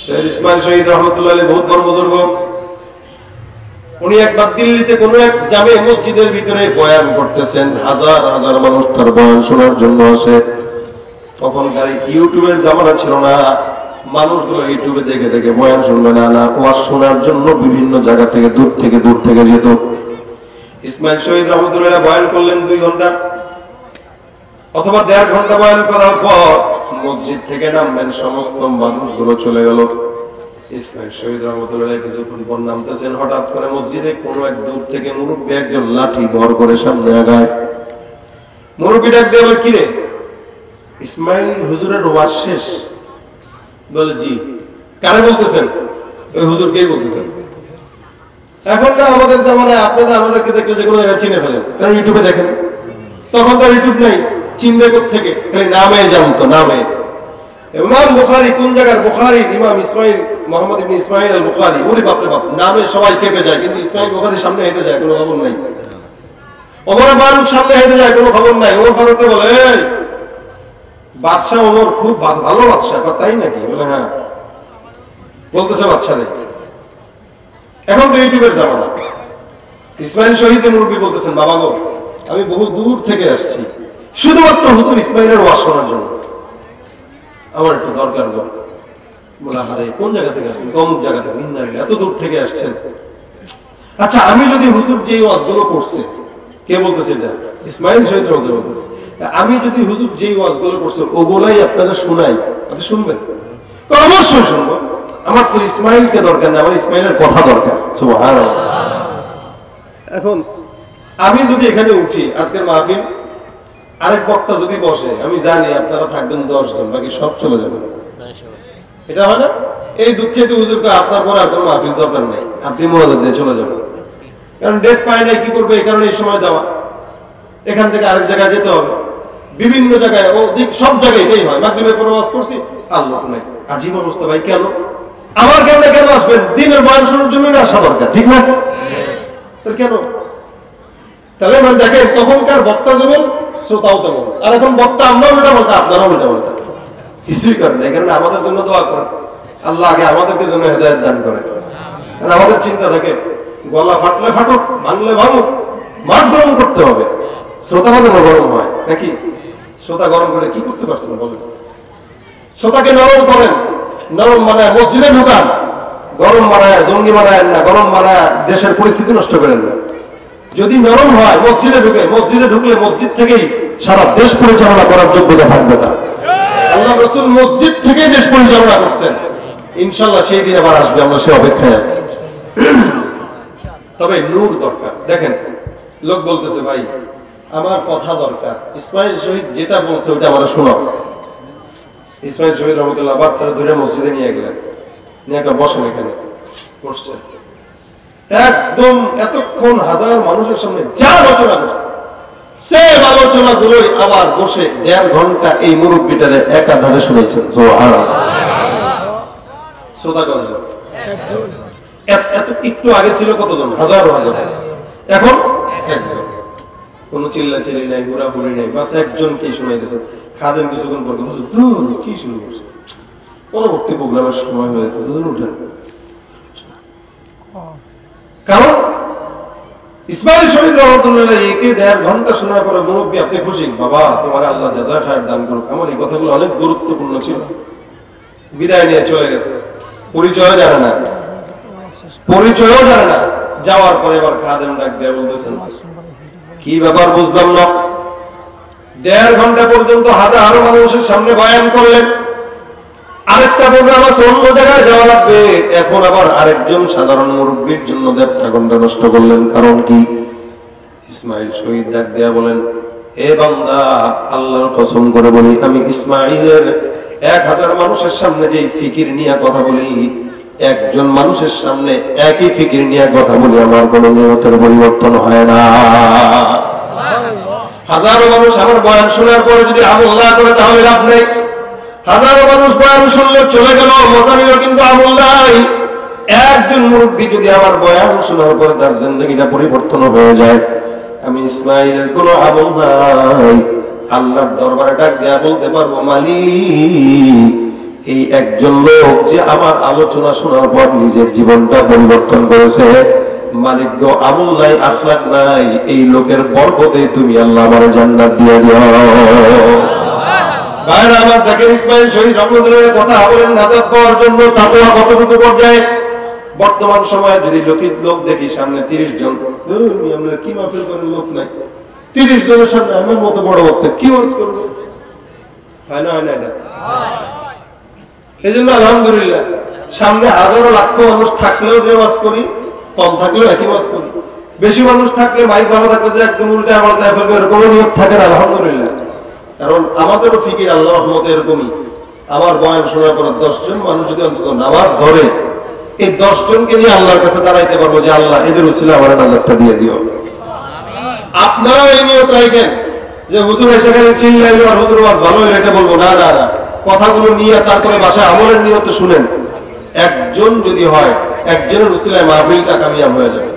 শেখ ইসমাইল শহীদ রহমতুল্লাহ আলাইহি বহুত বড় বুজুর্গ। উনি একবার দিল্লিতে কোন এক জামে মসজিদের ভিতরে বয়ান করতেছেন, হাজার হাজার মানুষ তার বয়ান শোনার জন্য আসে। তখনকার ইউটিউবের জামানা ছিল না, মানুষগুলো ইউটিউবে দেখে দেখে বয়ান শুনবে না, ওয়াজ শোনার জন্য বিভিন্ন জায়গা থেকে দূর থেকে যেত। ইসমাইল শহীদ রহমতুল্লাহ বয়ান করলেন 2 ঘন্টা অথবা 1.5 ঘন্টা বয়ান করার পর মসজিদ থেকে নামবেন, সমস্ত মানুষগুলো চলে গেল। ইসমাইল শহীদ রহমতুল্লাহ কিছুক্ষণ পর নামতেছেন, হঠাৎ করে মসজিদে কোনো এক দূর থেকে মুরব্বী একজন লাঠি ভর করে সামনে আগায়। মুরব্বী ডাক দিয়ে বলে, কিরে ইসমাইল হুজুরের ওয়াজ শেষ? বলে জি। কারে বলতেছেন? ওই হুজুরকেই বলতেছেন। এখন না আমাদের জামানায় আপনারা আমাদেরকে দেখলে যে কোনো জায়গায় চিনে ফেলেন, কারণ ইউটিউবে দেখেন। তখন তো ইউটিউব নেই, চিনবে কোত্থেকে? খালি নামে জানতো, নামে। ইমাম বুখারী কোন জায়গার? বুখারী ইমাম ইসমাইল মুহাম্মদ ইবনে ইসমাইল আল বুখারী। ওরে বাপ রে বাপ, নামে সবাই কেঁপে যায়, কিন্তু ইসমাইল বুখারীর সামনে হেঁটে যায়, কোনো খবর নাই। ওমর ফারুক সামনে হেঁটে যায়, কোনো খবর নাই। ওমর ফারুককে বলে, এই বাদশাহ ওমর খুব ভালো বাদশাহ। তাই নাকি? বলে হ্যাঁ। বলতেছে বাদশাহ নেই। এখন তো ইউটিউবের জামানা। ইসমাইল শহীদের মুরব্বী বলতেছেন, বাবা গো আমি বহু দূর থেকে আসছি শুধুমাত্র হুজুর ইসমাইলের ওয়াজ শোনার জন্য, আমার একটু দরকার গো। বলে আরে কোন জায়গা থেকে আসছেন? অমুক জায়গা থেকে। এত দূর থেকে আসছেন? আচ্ছা আমি যদি হুজুর যে ওয়াজগুলো করছে, কে বলতেছে এটা? ইসমাইল শহীদের মধ্যে বলতেছে, আমি যদি হুজুর যে ওয়াজগুলো করছে ওগুলাই আপনারা শোনাই, আপনি শুনবেন? অবশ্যই শুনবো। আমার তো ইসমাইলকে দরকার না, আমার ইসমাইলের কথা দরকার। সুবহানাল্লাহ। এখন আমি যদি এখানে উঠি, আজকের মাহফিল, আরেক বক্তা যদি বসে, আমি জানি আপনারা থাকবেন 10 জন, বাকি সব চলে যাবেন। এটা হয় না? এই দুঃখে হুজুরকে আপনার পরে আপনার মাহফিল দরকার নেই, আপনি মোনাজাত দিয়ে চলে যাবেন। কারণ ডেট পায় নাই, কি করবে? এই কারণে এই সময় দেওয়া। এখান থেকে আরেক জায়গায় যেতে হবে, বিভিন্ন জায়গায়, ও দিক সব জায়গায় এটাই হয়। মাগরিবের পরে ওয়াজ করছি, আল্লাহ নাই, আজীব অবস্থা। ভাই কেন আমার কেমনে কেন আসবেন? দিনের বয়ান শোনার জন্য আসা দরকার, ঠিক না? তাহলে কেন? তাহলে মানে দেখেন, তখনকার বক্তা যেমন শ্রোতাও তেমন। আর এখন বক্তা আমরাও উল্টা পাল্টা, আপনারাও উল্টা পাল্টা। কিছুই করেন এই কারণে আমাদের জন্য দোয়া করেন, আল্লাহ আগে আমাদেরকে যেন হেদায়েত দান করে। আর আমাদের চিন্তা থাকে, গলা ফাটলে ফাটুক, ভাঙলে ভাঙুক, মাঠ গরম করতে হবে, শ্রোতারা যেন গরম হয়। নাকি শ্রোতা গরম করে কি করতে পারছেন বলেন? শ্রোতাকে নরম করেন, নরম বানায় মসজিদে ঢুকান, গরম বানায় জঙ্গি বানায় না, গরম বানায় দেশের পরিস্থিতি নষ্ট করেন না। যদি নরম হয় মসজিদে ঢুকে, মসজিদে ঢুকলে মসজিদ থেকেই সারা দেশ পরিচালনা করার যোগ্যতা থাকবে তার। আল্লাহ রাসূল মসজিদ থেকে দেশ পরিচালনা করছেন, ইনশাআল্লাহ সেই দিন আবার আসবে, আমরা সেই অপেক্ষায় আছি। তবে নূর দরকার। দেখেন লোক বলতেছে, ভাই আমার কথা দরকার, ইসমাইল শহীদ যেটা বলছে ওটা আমরা শোনাও। ইসমাইল শহীদ রহমতুল্লাহ আবার তারা ধরে মসজিদে নিয়ে গেলেন, নিয়ে বসেন, এখানে বসছেন। একদম এতক্ষণ হাজার মানুষের সামনে যা আলোচনা করছে, সেম আলোচনা গুলোই আবার বসে 1.5 ঘন্টা এই মুরব্বীটারে একাধারে শুনেছেন। এত একটু আগে ছিল কতজন? হাজারো হাজার। এখন একজন। কোন চিল্লা চিল্লি নাই, ঘোরাঘুরি নাই, বাস একজন কি শুনাইতেছেন। খাদেম কিছুক্ষণ পর দূর কি শুরু করছে, পরবর্তী প্রোগ্রামের সময় হয়ে যেতেছে, উঠেন। কারণ ইসমাইল শহীদ রহমতুল্লাহ একে 1.5 ঘন্টা শোনার পরে মুরব্বী, আপনি খুশি? বাবা তোমার আল্লাহ জাযা খায়ের দান করুক। আমার এই কথাগুলো অনেক গুরুত্বপূর্ণ ছিল। বিদায় নিয়ে চলে গেছে, পরিচয়ও জানে না, পরিচয়ও জানে না। যাওয়ার পরে এবার খাদেম ডাক দিয়ে বলতেছেন, কি ব্যাপার বুঝলাম না? 1.5 ঘন্টা পর্যন্ত হাজারো মানুষের সামনে বয়ান করলেন, আরেকটা প্রোগ্রাম আছে, অন্য জায়গায় যাওয়া লাগবে, এখন আবার আরেকজন সাধারণ মুরব্বীর জন্য 1.5 ঘন্টা নষ্ট করলেন। কারণ কি? ইসমাইল শহীদ ডাক দিয়া বলেন, এ বান্দা, আল্লাহর কসম করে বলি, আমি ইসমাইলের 1000 মানুষের সামনে যে ফিকির নিয়ে কথা বলি, একজন মানুষের সামনে একই ফিকির নিয়ে কথা বলি, আমার কোন নিয়তের পরিবর্তন হয় না। হাজারো মানুষ আমার বয়ান শোনার পরে যদি আমল না করে তাহলে লাভ নেই। হাজারো মানুষ বয়ান শুনলে চলে গেল, মজা নিল, কিন্তু আমল নাই। একজন মুরব্বী যদি আমার বয়ান শোনার পরে তার জিন্দেগিটা পরিবর্তন হয়ে যায়, আমি ইসমাইলের কোনো আমল নাই, আল্লাহর দরবারে ডাক দেয়া বলতে পারবো, মালিক এই একজন লোক যে আমার আলোচনা শোনার পর নিজের জীবনটা পরিবর্তন করেছে, মালিক গো, আমল নাই, আখলাক নাই, এই লোকের বরকতে তুমি আল্লাহ আমার জান্নাত দিয়ে দিও। ভাইরা আমার, দেখেন ইসমাইল শহীদ রহমতুল্লাহ কথা বলেন নাজাত পাওয়ার জন্য তাকওয়া কতটুকু পর্যায়ে। বর্তমান সময়ে যদি লোক দেখি সামনে 30 জন, আমরা কি মাহফিল করেন, লোক নাই, 30 জনের সামনে আমার মতো বড় বক্তা কি ওয়াজ করবো? হয় না, হয় না এটা? এই জন্য আলহামদুলিল্লাহ সামনে হাজারো লাখ মানুষ থাকলেও যে ওয়াজ করি, কম থাকলেও একই ওয়াজ করি। বেশি মানুষ থাকলে মাইক ভালো থাকলে যে একদম উল্টায় পাল্টায় ফেলবে এরকম নিয়ত থাকে না, আলহামদুলিল্লাহ। কারণ আমাদেরও ফিকির আল্লাহর রহমতে এরকমই। আমার বয়ান শোনার পর 10 জন মানুষ যদি অন্তত নামাজ ধরে, এই 10 জনকে নিয়ে আল্লাহর কাছে দাঁড়াইতে পারবো যে আল্লাহ এদের উসিলা আমার নাজাতটা দিয়ে দিও। আপনারাও এই নিয়ত রাখেন যে হুজুর এসে গেলে চিল্লাইলো আর হুজুর ওয়াজ ভালো হলো এটা বলবো না, না, না। কথাগুলো নিয়ে তারপরে বাসায় আমলের নিয়তে শুনেন। একজন যদি হয়, একজনের উসিলায় মাহফিলটা কামিয়াব হয়ে যাবে।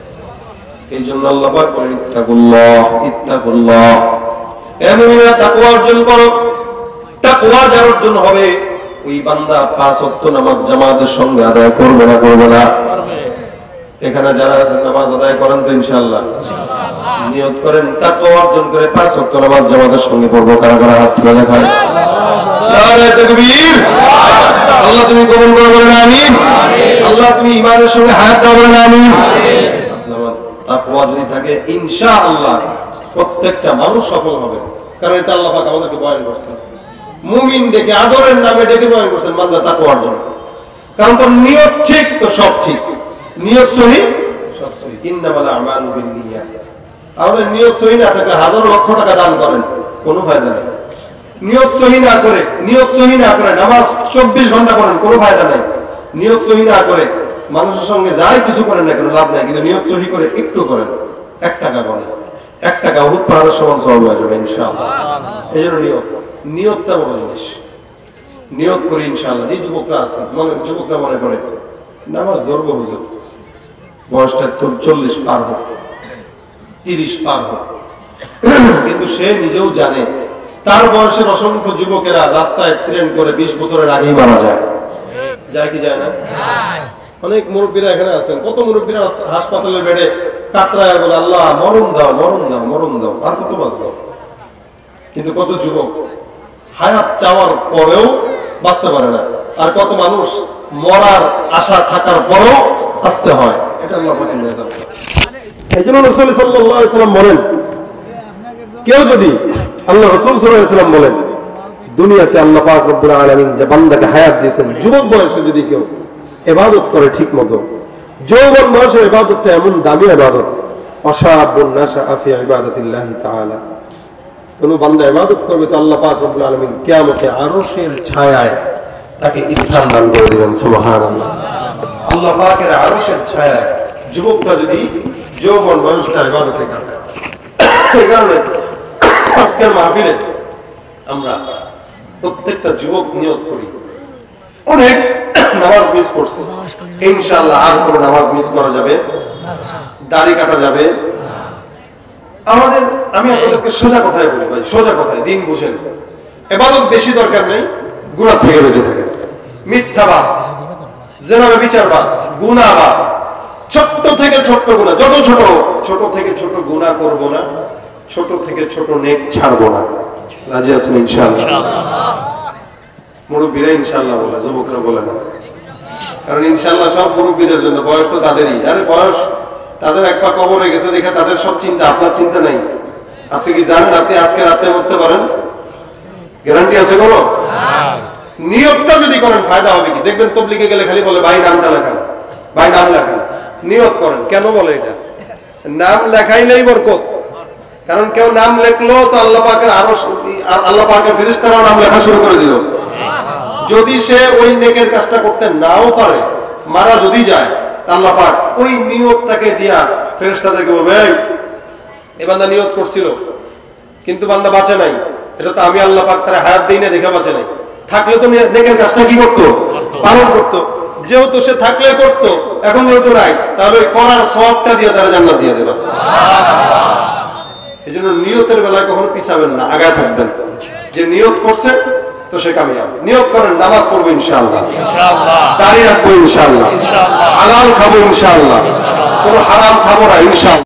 এই জন্য আল্লাহ পাক বলেন ইত্তাকুল্লাহ, ইত্তাকুল্লাহ। এ মুমিনরা তাকওয়া অর্জন করো। তাকওয়া যার অর্জন হবে, ওই বান্দা 5 ওয়াক্ত নামাজ জামাতের সঙ্গে আদায় করবে না, করবে না? এখানে যারা আছেন নামাজ আদায় করেন তো ইনশাআল্লাহ? নিয়ত করেন তাকওয়া অর্জন করে 5 ওয়াক্ত নামাজ জামাতের সঙ্গে পড়বো। কারা কারা হাত তুলে দেখায়? নারে তাকবীর! আল্লাহ তুমি কবুল করো, বলেন আমিন। আল্লাহ তুমি ঈমানের সঙ্গে হায়াত দাও, বলেন আমিন। আপনার তাকওয়া যদি থাকে ইনশাআল্লাহ প্রত্যেকটা মানুষ সফল হবে। কারণ এটা আল্লাহ পাক আমাদেরকে বয়ান করছেন, মুমিন ডেকে আদরের নামে ডেকে বয়ান করছেন বান্দা তাকওয়া অর্জন। কারণ তোর নিয়ত ঠিক তো সব ঠিক, নিয়ত সহি সব সহি। ইন্নামাল আমালু বিন্নিয়াত। আমাদের নিয়ত সহি না থাকলে হাজার লক্ষ টাকা দান করেন, কোনো ফায়দা নেই। নিয়ত সহি না করে, নিয়ত সহি না করে নামাজ 24 ঘন্টা করেন, কোনো ফায়দা নেই। নিয়ত সহি না করে মানুষের সঙ্গে যাই কিছু করেন না কেন, লাভ নাই। কিন্তু নিয়ত সহি করে একটু করেন, 1 টাকা করেন, 1 টাকা উহুদ পাহাড়ের সমান সওয়াব হয়ে যাবে ইনশাআল্লাহ। এই জন্য নিয়তটা বড় জিনিস। নিয়ত করি ইনশাআল্লাহ। যে যুবকরা আছেন, যুবকরা মনে করে নামাজ ধরবো হুজুর, বয়সটা 40 পার হোক, 30 পার হোক, কিন্তু সে নিজেও জানে তার বয়সের অসংখ্য যুবকেরা রাস্তা অ্যাক্সিডেন্ট করে 20 বছরের আগেই মারা যায়। যায় কি যায় না? অনেক মুরব্বীরা এখানে আছেন, কত মুরব্বীরা হাসপাতালের বেডে কাতরায় বলে আল্লাহ মরণ দাও, মরণ দাও, মরণ দাও, আর কত বাঁচবো। কিন্তু কত যুবক হায়াত চাওয়ার পরেও বাঁচতে পারে না। আর কত মানুষ মরার আশা থাকার পরেও আসতে হয়। এটা আল্লাহ পাকের নিজাম। এই জন্য রাসূল সাল্লাল্লাহু আলাইহি ওয়াসাল্লাম বলেন, কেউ যদি, আল্লাহ রাসূল সাল্লাল্লাহু আলাইহি ওয়াসাল্লাম বলেন, দুনিয়াতে আল্লাহ পাক রব্বুল আলামিন যে বান্দাকে হায়াত দিয়েছেন, যুবক বয়সে যদি কেউ ইবাদত করে ঠিক মতো, যৌবন বয়সে ইবাদতটা এমন দামি ইবাদত, আশাবুন নাশা ফি ইবাদাতিল্লাহি তাআলা, কোন বান্দা ইবাদত করবে তো আল্লাহ পাক রব্বুল আলামিন কিয়ামতে আরশের ছায়ায় তাকে স্থান দান করে দিবেন। সুবহানাল্লাহ। আল্লাহ পাকের আরশের ছায়ায় যুবকটা যদি যৌবন বয়সটা ইবাদতে কাটায়। এই কারণে আজকের মাহফিলে আমরা প্রত্যেকটা যুবক নিয়ত করি। অনেক নামাজ মিস করছি, ইনশাআল্লাহ আর কোনো নামাজ মিস করা যাবে, দাড়ি কাটা যাবে। আমি আপনাদেরকে সোজা কথায় বলি ভাই, সোজা কথায়, দিন বুঝেন। ইবাদত বেশি দরকার নেই, গুনাহ থেকে বেঁচে থাকে। মিথ্যাবাদ, জিনা ব্যভিচারবাদ, গুনাহবাদ, ছোট থেকে ছোট গুনাহ, যত ছোট, ছোট থেকে ছোট গুনাহ করব না, ছোট থেকে ছোট নেক ছাড়বো না। রাজি আছেন ইনশাআল্লাহ? মুরব্বীরা ইনশাআল্লাহ বলে, যুবকরা বলে না। কারণ ইনশাআল্লাহ সব মুরব্বীদের জন্য, বয়স তো তাদেরই। আরে বয়স তাদের এক পা কবরে গেছে দেখে তাদের সব চিন্তা, আপনার চিন্তা নাই। আপনি কি জানেন আপনি আজকে রাতে মরতে পারেন? গ্যারান্টি আছে কোনো? নিয়তটা যদি করেন ফায়দা হবে কি? দেখবেন তবলিগে গেলে খালি বলে ভাই নামটা লেখান, ভাই নাম লেখান। নিয়ত করেন। কেন বলে এটা? নাম লেখাইলেই বরকত। কারণ কেউ নাম লেখলো তো আল্লাহ পাকের আল্লাহ পাকের ফেরেশতারাও নাম লেখা শুরু করে দিল। যদি সে ওই নেকের কাজটা করতে নাও পারে, মারা যদি যায়, আল্লাহ পাক ওই নিয়তটাকে দিয়া ফেরেশতাদেরকে বলবে, এই বান্দা নিয়ত করছিল কিন্তু বান্দা বাঁচে নাই, এটা তো আমি আল্লাহ পাক তারা হায়াত দেই না দেখে বাঁচে নাই। থাকলে তো নেকের কাজটা কি করতো? পালন করতো। যেহেতু সে থাকলে করতো, এখন যেহেতু নাই, তাহলে ওই করার সওয়াবটা দিয়ে তারা জান্নাত দিয়ে দেবে। এই জন্য নিয়তের বেলায় কখনো পিছাবেন না, আগায় থাকবেন। যে নিয়ত করছে তো সে কামিয়াব। নিয়ত করেন নামাজ পড়বো ইনশাআল্লাহ, দাড়ি রাখবো ইনশাআল্লাহ, হালাল খাবো ইনশাআল্লাহ, কোনো হারাম খাবো না ইনশাআল্লাহ।